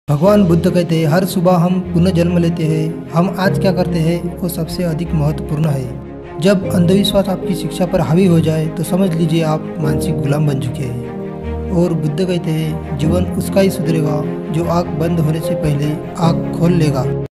भगवान बुद्ध कहते हैं हर सुबह हम पुनः जन्म लेते हैं। हम आज क्या करते हैं वो सबसे अधिक महत्वपूर्ण है। जब अंधविश्वास आपकी शिक्षा पर हावी हो जाए तो समझ लीजिए आप मानसिक गुलाम बन चुके हैं। और बुद्ध कहते हैं जीवन उसका ही सुधरेगा जो आँख बंद होने से पहले आँख खोल लेगा।